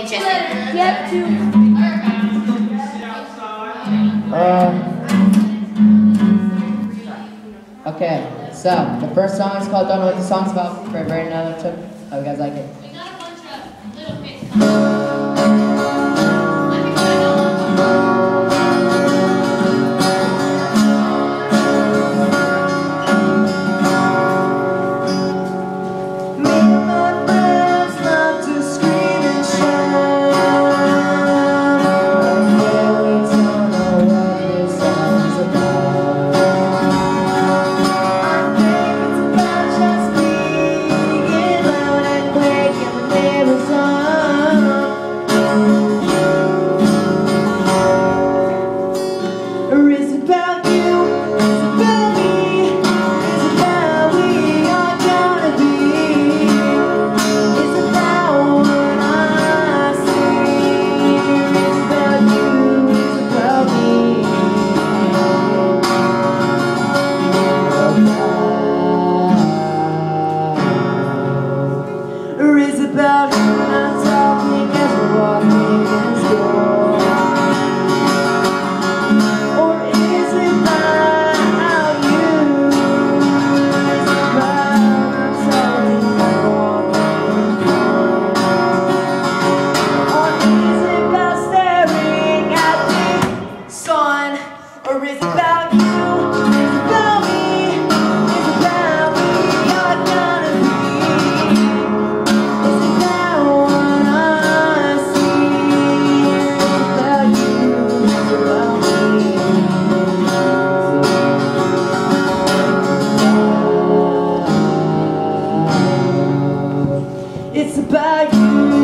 Jesse. Yep, two. Okay, so the first song is called Don't Know What the Song's About. Very another tip. Hope you guys like it. We got a bunch of little bits. It's about you.